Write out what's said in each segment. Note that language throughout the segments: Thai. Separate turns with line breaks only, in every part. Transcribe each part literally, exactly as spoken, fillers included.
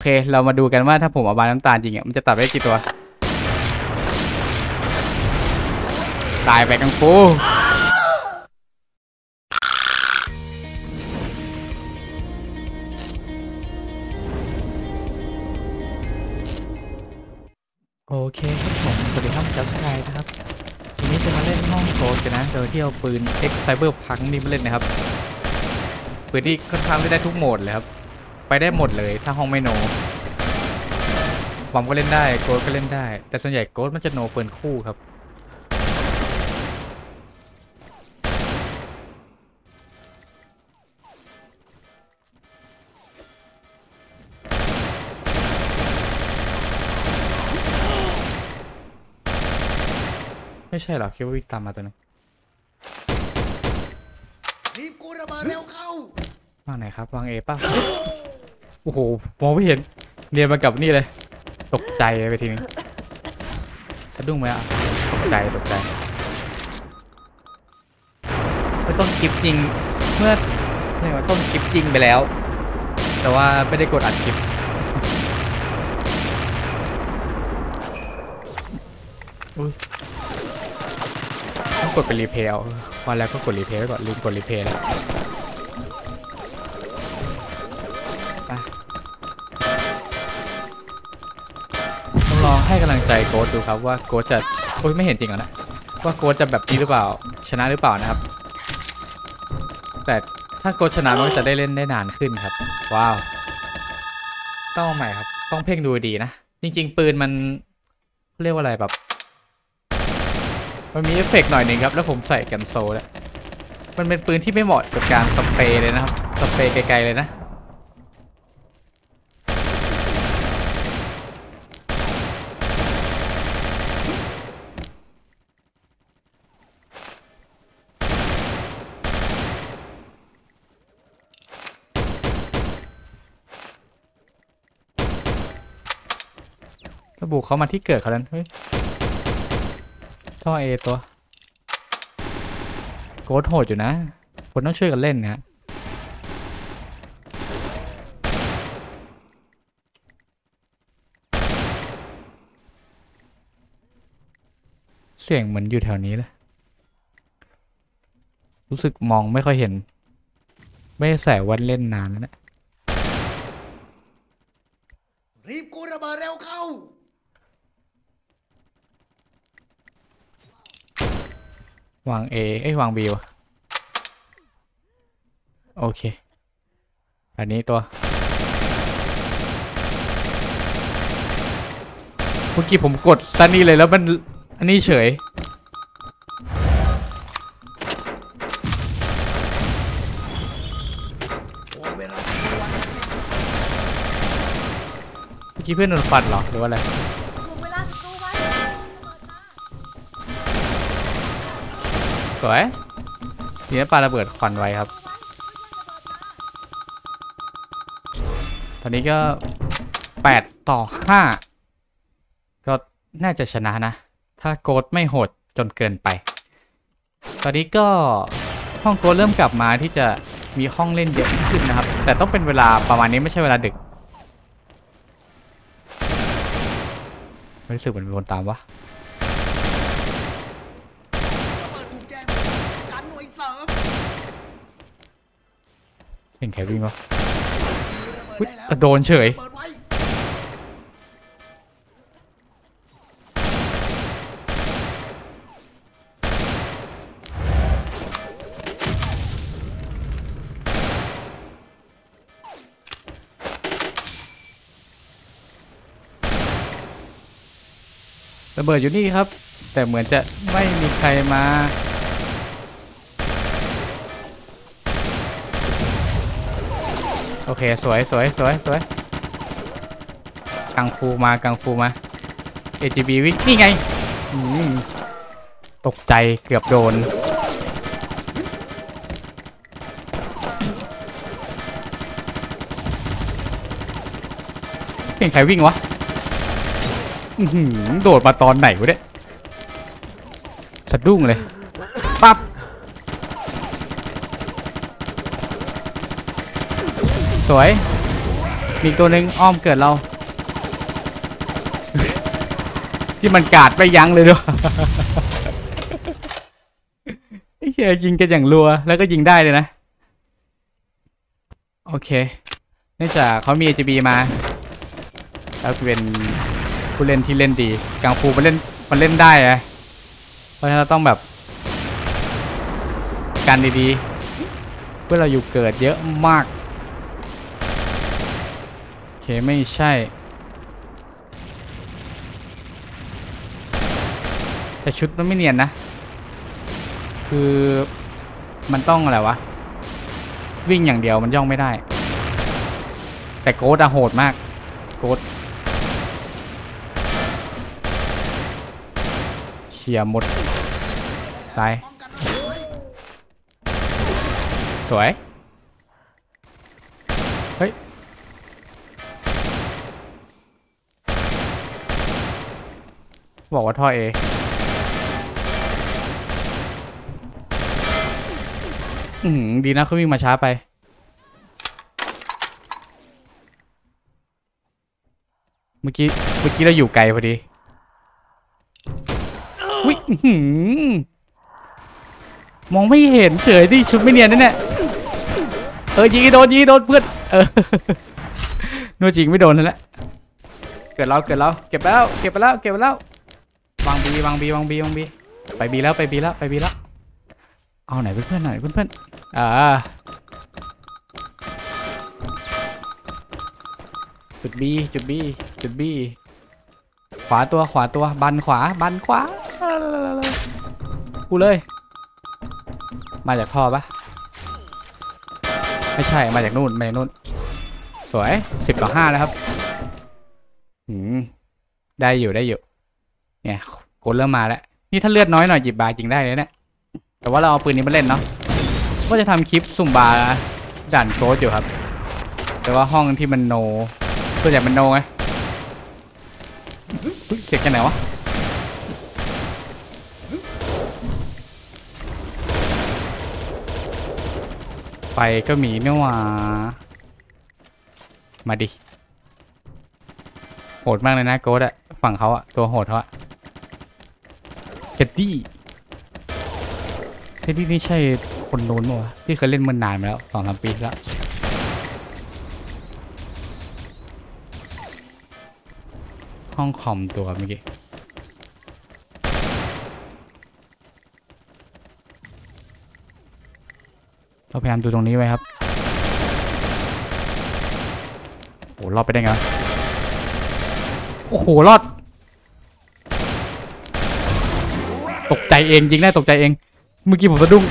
เคเรามาดูกันว่าถ้าผมเอาบาน้ำตาลจริงอ่ะมันจะตัดได้กี่ตัวตายไปกังฟูโอเคครับผมสวัสดีครับจัสกายนะครับทีนี้จะมาเล่นห้องโกดกันนะโดยที่เอาปืน X Cyberpunk นี่มาเล่นนะครับปืนที่ค่อนข้างเล่นได้ทุกโหมดเลยครับไปได้หมดเลยถ้าห้องไม่โนบอมก็เล่นได้โกดก็เล่นได้แต่ส่วนใหญ่โกดมันจะโนปืนคู่ครับไม่ใช่หรอคิดว่าวิ่งตามมาตัวนึงรีบกูระเบิดเร็วเข้าวางไหนครับวางเอป่ะโอ้โหมองไม่เห็นเรียนมากับนี่เลยตกใจไปทีนึงสะดุ้งไหมอ่ะตกใจตกใจเมื่อต้นคลิปจริงเมื่อเมื่อต้นคลิปจริงไปแล้วแต่ว่าไม่ได้กดอัดคลิปอุ้ยกดเป็นรีเพลวันแล้วก็กดรีเพลก่อนลืมกดรีเพลแล้วต้องลองให้กำลังใจโค้ชดูครับว่าโค้ชจะโอ้ยไม่เห็นจริงเหรอนะว่าโค้ชจะแบบนี้หรือเปล่าชนะหรือเปล่านะครับแต่ถ้าโค้ชชนะมันก็จะได้เล่นได้นานขึ้นครับว้าวต้องใหม่ครับต้องเพ่งดูดีนะจริงๆปืนมันเรียกว่าอะไรแบบมันมีเอฟเฟกต์หน่อยหนึ่งครับแล้วผมใส่กันโซแล้วมันเป็นปืนที่ไม่เหมาะกับการสเปรย์เลยนะครับสเปรย์ไกลๆเลยนะระบุเขามาที่เกิดเขาแล้วเฮ้ยท่อเอตัวโกดโหดอยู่นะคนต้องช่วยกันเล่นนะเสียงเหมือนอยู่แถวนี้เลยรู้สึกมองไม่ค่อยเห็นไม่ได้ใส่วันเล่นนานแล้วนะรีบกูระเบิดเร็วเข้าวางเอเอ้ยวางบีวะโอเคอันนี้ตัวเมื่อกี้ผมกดซันนี่เลยแล้วมันอันนี้เฉยเมื่อกี้เพื่อนโดนฟันเหรอหรือว่าอะไรสวยทีนี้ปาระเบิดควันไว้ครับตอนนี้ก็แปดต่อห้าก็น่าจะชนะนะถ้าโกดไม่โหดจนเกินไปตอนนี้ก็ห้องโกดเริ่มกลับมาที่จะมีห้องเล่นเยอะขึ้นนะครับแต่ต้องเป็นเวลาประมาณนี้ไม่ใช่เวลาดึกรู้สึกเหมือนมีคนตามวะเห็นใครวิ่งวะโดนเฉยระเบิดอยู่นี่ครับแต่เหมือนจะไม่มีใครมาโอเคสวยสวยสวยสวยกังฟูมากังฟูมา เอ จี บี วิ่งนี่ไงตกใจเกือบโดนเป็นใครวิ่งวะโดดมาตอนไหนวะเนี่ยสะดุ้งเลยปั๊บสวยมีตัวหนึ่งอ้อมเกิดเราที่มันกาดไปยั้งเลยด้วยไอ้เหี้ยยิงกันอย่างรัวแล้วก็ยิงได้เลยนะโอเคเนื่องจากเขามี เอ จี บี มาแล้วเป็นผู้เล่นที่เล่นดีกังฟูมันเล่นมันเล่นได้อะเพราะฉะนั้นเราต้องแบบกันดีๆเพื่อเราอยู่เกิดเยอะมากโอเคไม่ใช่แต่ชุดมันไม่เนียนนะคือมันต้องอะไรวะวิ่งอย่างเดียวมันย่องไม่ได้แต่โกดอะโหดมากโกดเฉียหมดตายสวยเฮ้ยบอกว่าท่อเออืมดีนะเขาวิ่งมาช้าไปเมื่อกี้เมื่อกี้เราอยู่ไกลพอดีวิมองไม่เห็นเฉยดิชุดไม่เนียนนั่นแหละเออยิงโดนยิงโดนเพื่อนเออโนจริงไม่โดนนั่นแหละเกิดแล้วเกิดแล้วเก็บแล้วเก็บไปแล้วเก็บไปแล้ววางบีวางบีวางบีวางบีไปบีแล้วไปบีแล้วไปบีแล้วเอาไหนเพื่อนๆหน่อยเพื่อนๆอ่าจุดบีจุดบีจุดบีขวาตัวขวาตัวบันขวาบันขวากูเลยมาจากท่อปะไม่ใช่มาจากนู่นมาจากนู่นสวยสิบต่อห้าแล้วครับหืมได้อยู่ได้อยู่เนี่ยกดเริ่มมาแล้วนี่ถ้าเลือดน้อยหน่อยหยิบบาจริงได้เลยเนี่ยแต่ว่าเราเอาปืนนี้มาเล่นเนาะก็จะทำคลิปสุ่มบาด่านโกดอยู่ครับแต่ว่าห้องที่มันโนตัวใหญ่มันโนไงเสียงกันไหนวะไฟก็มีเนี่ยว่ามาดิโหดมากเลยนะโกดอะฝั่งเขาอะตัวโหดเขาอะเท็ดดี้เท็ดดี้นี่ใช่คนนู้นมั้วะที่เคยเล่นเมื่อนานมาแล้วสองสามปีแล้วห้องคอมตัวเมื่อกี้เราพยายามดูตรงนี้ไว้ครับโอ้รอดไปได้ไงโอ้โหรอดตกใจเองจริงได้ตกใจเองเมื่อกี้ผมสะดุ้ง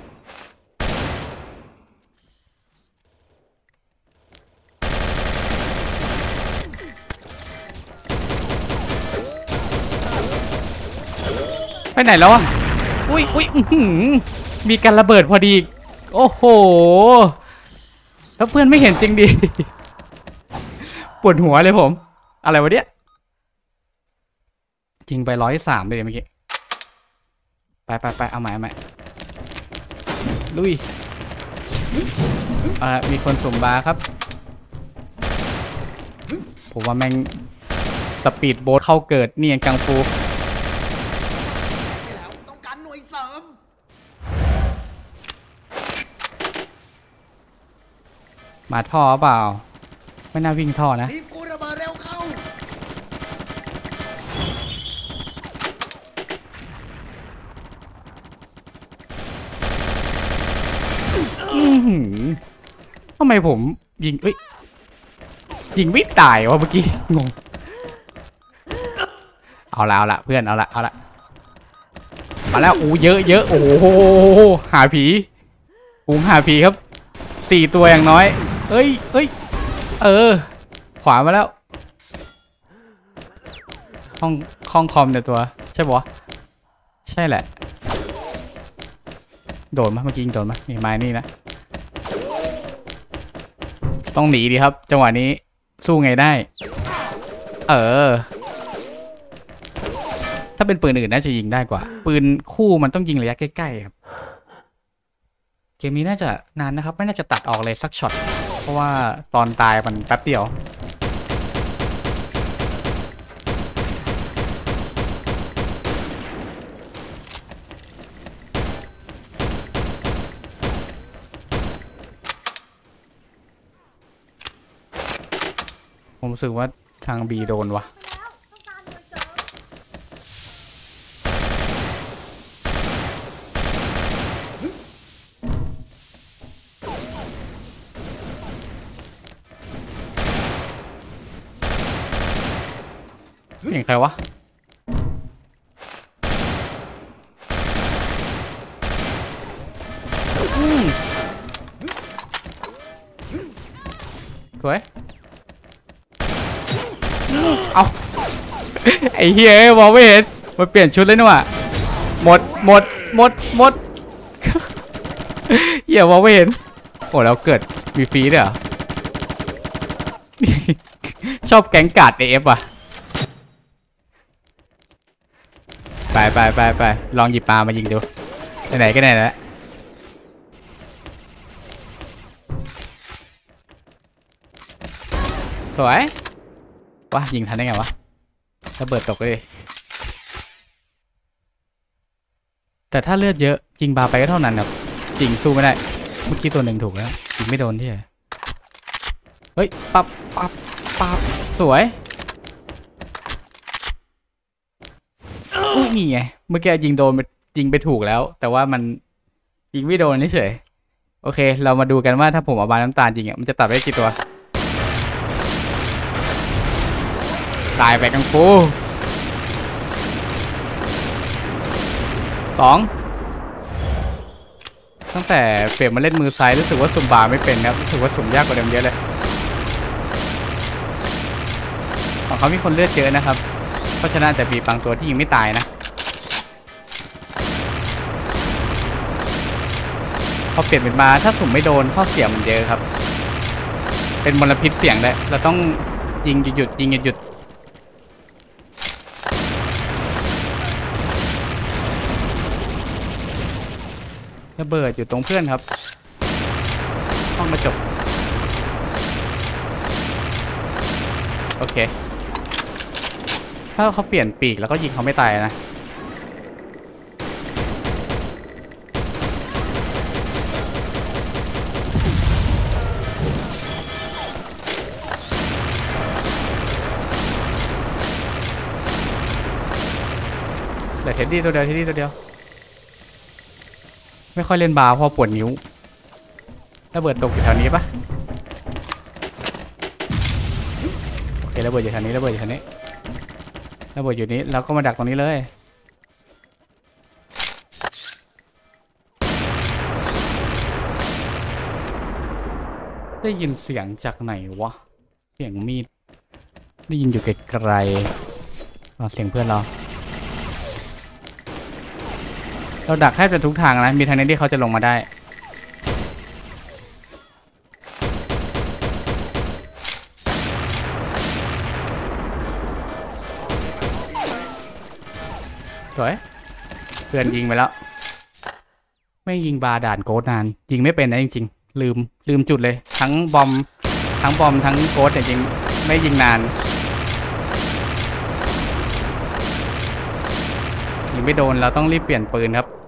ไปไหนแล้วอ่ะอุ้ยอุ้ยมีการระเบิดพอดีโอ้โหแล้วเพื่อนไม่เห็นจริงดิปวดหัวเลยผมอะไรวะเนี่ยยิงไปร้อยสามเลยเมื่อกี้ไปไปไปเอาใหม่เอาใหม่ลุยอ่ามีคนสุ่มบาร์ครับผมว่าแม่งสปีดโบ๊ทเข้าเกิดนี่ยังกังฟูต้องการหน่วยเสริมมาท่อเปล่าไม่น่าวิ่งท่อนะกูระเบิดเร็วเข้าทำไมผมยิงเอ้ยยิงไม่ตายวะเมื่อกี้งงเอาละเอาละเพื่อนเอาละเอาละมาแล้วอู้เยอะเยอะโอ้โหหาผีฝูงหาผีครับสี่ตัวอย่างน้อยเอ้ยเอ้ยเออขวามาแล้วห้องห้องคอมเนี่ยตัวใช่ปะใช่แหละโดนมั้ยเมื่อกี้ยิงโดนมั้ยนี่ไม้นี่นะต้องหนีดีครับจังหวะนี้สู้ไงได้เออถ้าเป็นปืนอื่นน่าจะยิงได้กว่าปืนคู่มันต้องยิงระยะใกล้ๆครับเกมนี้น่าจะนานนะครับไม่น่าจะตัดออกเลยสักช็อตราะว่าตอนตายมันแป๊บเดียวผมรู้สึกว่าทางบีโดนวะเสียงใครวะสวยเอาไอ้เฮียมองไม่เห็นมันเปลี่ยนชุดเลยนี่หว่าหมดหมดหมดหมดเฮียมองไม่เห็นโอ้แล้วเกิดมีฟรีด้วยเหรอชอบแก๊งกาดเอฟอ่ะไปไปไปไปลองหยิบปลามายิงดูไหนๆก็ไหนแล้วสวยว้ายิงทันได้ไงวะระเบิดตกเลยแต่ถ้าเลือดเยอะยิงบาไปก็เท่านั้นครับยิงสู้ไม่ได้เมื่อกี้ตัวหนึ่งถูกแล้วยิงไม่โดนที่ไหนเฮ้ยปั๊บปั๊บปั๊บสวยนี่ไงเมื่อกี้ยิงโดนยิงไปถูกแล้วแต่ว่ามันยิงไม่โดนเฉยโอเคเรามาดูกันว่าถ้าผมเอาบาน้ำตาลจริงอ่ะมันจะตัดได้กี่ตัวตายไปกังฟูสองตั้งแต่เปลี่ยนมาเล่นมือซ้ายรู้สึกว่าสุ่มบาไม่เป็นครับรู้สึกว่าสุ่มยากกว่าเดิมเยอะเลยของเขามีคนเลือดเยอะนะครับเพราะฉะนั้นแต่มีบางตัวที่ยังไม่ตายนะพอเปลี่ยนเป็นมาถ้าสุ่มไม่โดนข้อเสียมันเยอะครับเป็นมลพิษเสี่ยงได้เราต้องยิงหยุดยิงหยุดระเบิดอยู่ตรงเพื่อนครับห้องกระจกโอเคถ้าเขาเปลี่ยนปีกแล้วก็ยิงเขาไม่ตายนะแต่เท็ดดี้ตัวเดียวเท็ดดี้ตัวเดียวไม่ค่อยเล่นบาร์เพราะปวดนิ้วระเบิดตกอยู่แถวนี้ปะโอเคระเบิดอยู่แถวนี้ระเบิดอยู่แถวนี้ระเบิดอยู่นี้เราก็มาดักตรงนี้เลยได้ยินเสียงจากไหนวะเสียงมีดได้ยินอยู่ไกลๆเสียงเพื่อนเราเราดักแทบจะทุกทางนะมีทางนี้ที่เขาจะลงมาได้สวยเพื่อนยิงไปแล้วไม่ยิงบาด่านโกดนานยิงไม่เป็นนะจริงๆลืมลืมจุดเลยทั้งบอมทั้งบอมทั้งโกดแต่ยิงไม่ยิงนานยิงไม่โดนเราต้องรีบเปลี่ยนปืนครับ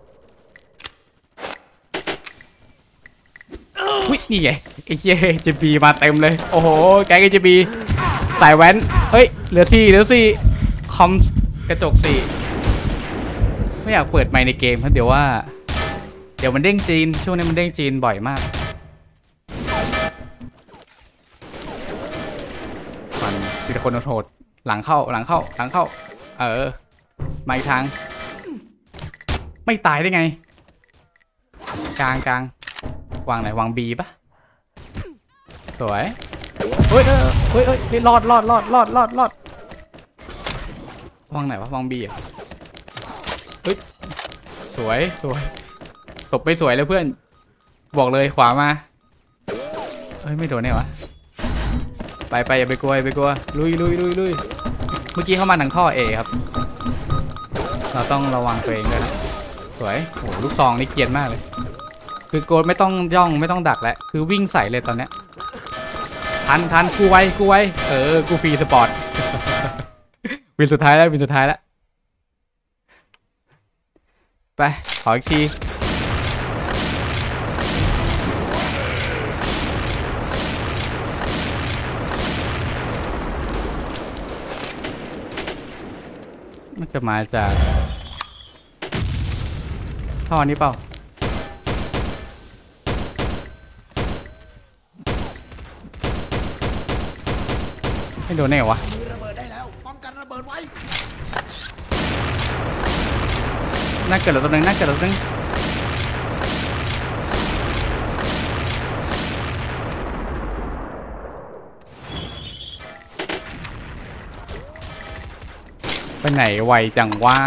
วินี่ไงไอ้เหี้ยจีบีมาเต็มเลยโอ้โหแก๊งไอ้จีบีสายแว้นเฮ้ยเหลือสี่เหลือสี่คอมกระจกสี่ไม่อยากเปิดไมค์ในเกมเพราะเดี๋ยวว่าเดี๋ยวมันเด้งจีนช่วงนี้มันเด้งจีนบ่อยมากมันมีแต่คนโหดหลังเข้าหลังเข้าหลังเข้าเออมาอีกทางไม่ตายได้ไงกลางกลางวางไหนวางบีปะสวยเฮ้ยเฮ้ยเฮ้ยเฮ้ยรอดรอดรอดรอดรอดรอดวางไหนวะวางบีอ่ะเฮ้ยสวยสวยตบไปสวยเลยเพื่อนบอกเลยขวามาเฮ้ยไม่โดนเนี่ยวะไปไปอย่าไปกลัวอย่าไปกลัวลุยลุยลุยลุยเมื่อกี้เข้ามาทางท่อเอครับเราต้องระวังตัวเองด้วยนะสวยโอ้ลูกซองนี่เกรียนมากเลยคือโกดไม่ต้องย่องไม่ต้องดักแล้วคือวิ่งใส่เลยตอนเนี้ยทันทันกูไวกูไวเออกูฟรีสปอร์ต วินสุดท้ายแล้ววินสุดท้ายแล้วไปขออีกทีมันจะมาจากท่อนี้เปล่าไม่โดนแน่วะ
มีระเบิดได้แล้วป้องกันระเบิดไว้
น่าเกิดหรือตัวนึงน่าเกิดหรือตัวนึงไปไหนไวจังวะ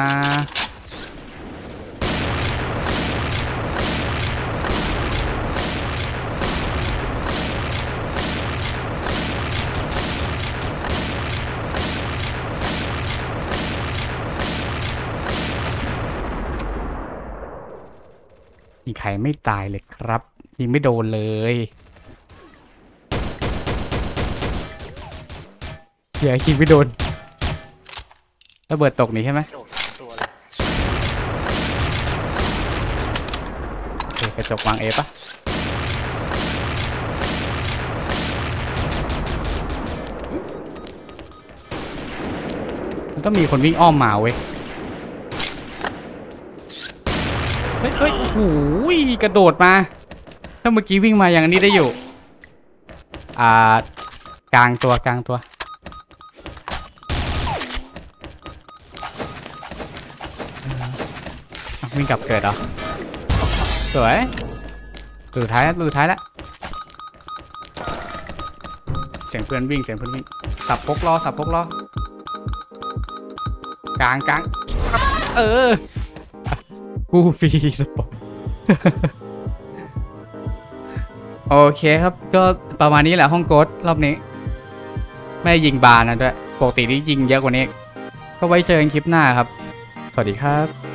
มีใครไม่ตายเลยครับยิงไม่โดนเลยอย่ายิงไม่โดนระเบิดตกนี่ใช่ไหมโอเคกระจกวางเอปะมันต้องมีคนวิ่งอ้อมมาเว้ยเฮ้ยเฮ้ยโอ้โหกระโดดมาถ้าเมื่อกี้วิ่งมาอย่างนี้ได้อยู่อ่ากลางตัวกลางตัววิ่งกลับเกิดเหรอสวยสุดท้ายสุดท้ายแล้วเสียงเพื่อนวิ่งเสียงเพื่อนวิ่งสับพกล้อสับพกล้อกลางกลางเออกูฟรีสปอร์ต โอเคครับก็ประมาณนี้แหละห้องโกดรอบนี้ไม่ยิงบาร์นะด้วยปกติที่ยิงเยอะกว่านี้ก็ไว้เจอกันคลิปหน้าครับสวัสดีครับ